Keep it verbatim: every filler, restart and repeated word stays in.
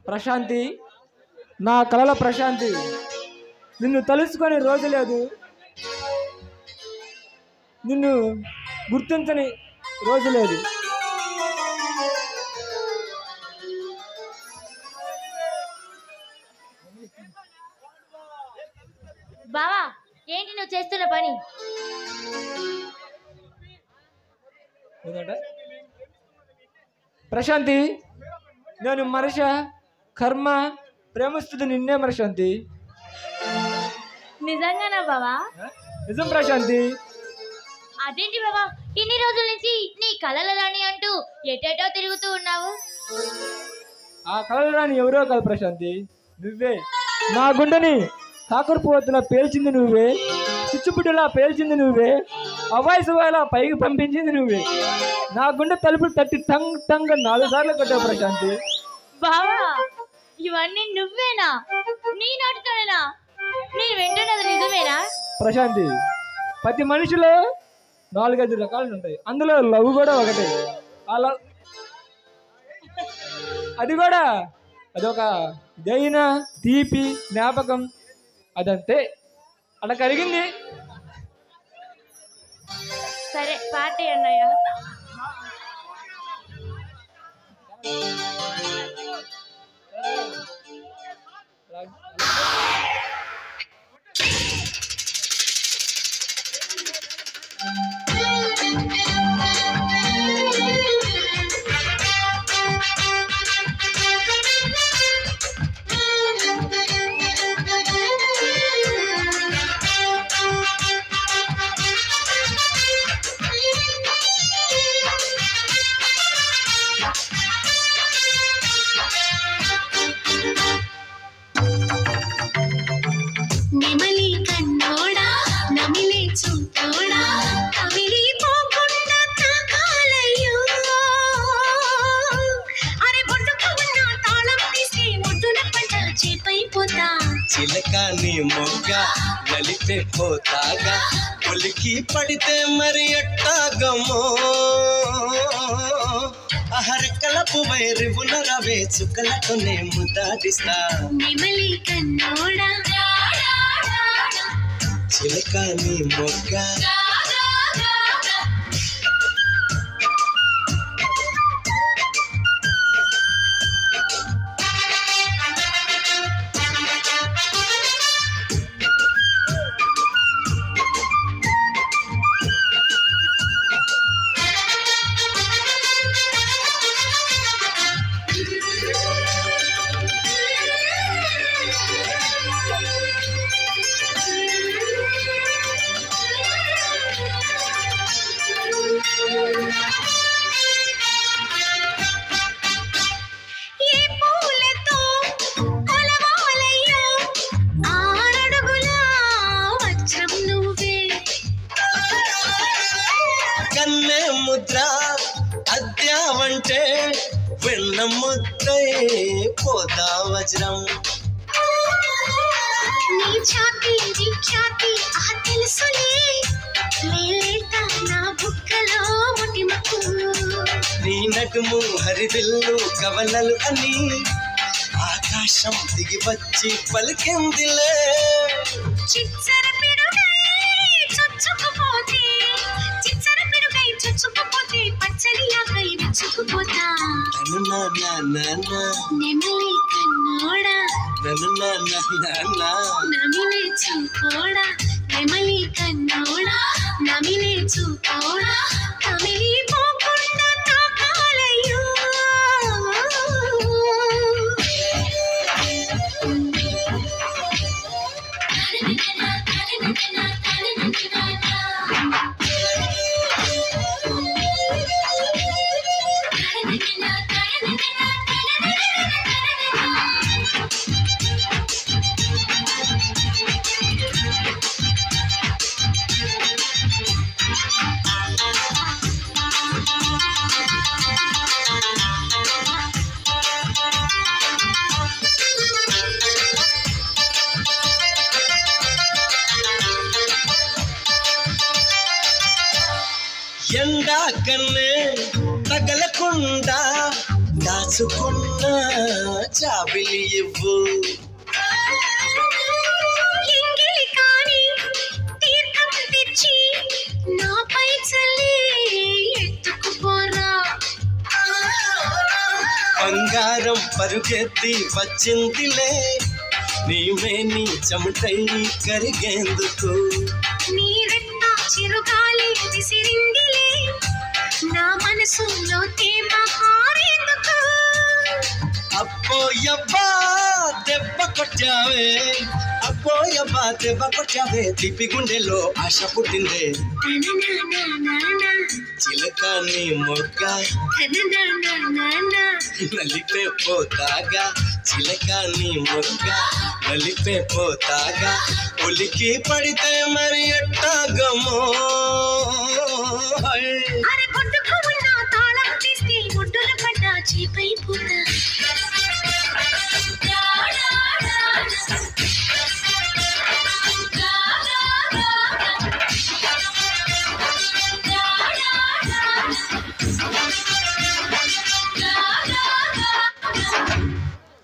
ప్రశాంతి, నా కలల ప్రశాంతి, నిన్ను తలుసుకొని రోజు లేదు, నిన్ను గుర్తించని రోజు లేదు. బావా, ఏంటి నువ్వు చేస్తున్న పని? ప్రశాంతి, నేను మనిష కర్మ ప్రేమిస్తుంది నిన్నే ప్రశాంతి. నిజంగానా బావా? నిజం ప్రశాంతి. అదేంటి బావా, ఇన్ని రోజుల నుంచి నీ కలల రాణి అంటూ ఎటేటో తిరుగుతూ ఉన్నావు? ఆ కలల రాణి ఎవరో కాదు ప్రశాంతి, నువ్వే. నా గుండెని కాకరపువత్తులా పేల్చింది నువ్వే, చిచ్చుపుట్టులా పేల్చింది నువ్వే, అవాయిసవాయిలా పైకి పంపించింది నువ్వే. నా గుండె తలుపులు తట్టి టంగ్ టంగ్ నాలుగు సార్లు కొట్టావు ప్రశాంతి. బావా, ఇవన్నీ నువ్వేనా? నీ నాటుతానేనా? నేను వింటున్నది నిజమేనా? ప్రశాంతి, ప్రతి మనిషిలో నాలుగైదు రకాలు ఉంటాయి, అందులో లవ్ కూడా ఒకటే. ఆ లవ్ అది కూడా అదొక దైన తీపి జ్ఞాపకం, అదంతే, అలా కలిగింది. సరే పార్టీ అన్నయ్య. చిలకాని మొగ్గ గలిపే పోతాగా ఒలికి పడితే మరి ఎట్టాగమో, అహరకల పువ్వై రివున రవే చుక్కలతోనే ముద్దాడిస్తా చిలకాని మొగ్గ. ముద్ర అద్యావంటే వెన్న ముద్దై పోదా వజ్రం, నీ ఛాతి నీ ఖ్యాతి ఆ తెలుసులే లేలేట నా బుక్కలో ముటిమకు, నీ నడుము హరివిల్లు కవలలు అని ఆకాశం దిగి వచ్చి పలికిందిలే, చిచ్చర పిడుగై చొచ్చుకుపోతే చిచ్చర పిడుగై చొచ్చుకుపోతే పచ్చని ఆకై విచ్చుకుపోతా నన్ను నా నా నెమలి కన్నోడా నన్ను నా నా నమిలే చూపోడా నెమలి కన్నోడా నమిలే చూపోడా కమిలి పోకుండా తాకాలయ్యో. ఎండా కన్నే తగలకుండా దాచుకున్న చా జాబిలి ఇవ్వు ఎంగిలి కాని తీర్థం తెచ్చి నాపై చల్లి ఎత్తుకుపోరా బంగారం పరుగెత్తి వచ్చిందిలే నీవే నీ చెమటై కరిగేందుకు నీరెత్త చిరుగాలి విసిరిందిలే నా మనసులో తేమ హారేందుకు అబ్బోయబ్బా దెబ్బ కొట్టావే అబ్బోయబ్బా దెబ్బ కొట్టావే తిప్పి గుండెలో ఆశ పుట్టిందే చిలక నీ మొగ్గ నలిపే పోతాగా చిలక నీ మొగ్గ నలిపే పోతాగా ఉలికి పడితే మరి ఎట్టాగమో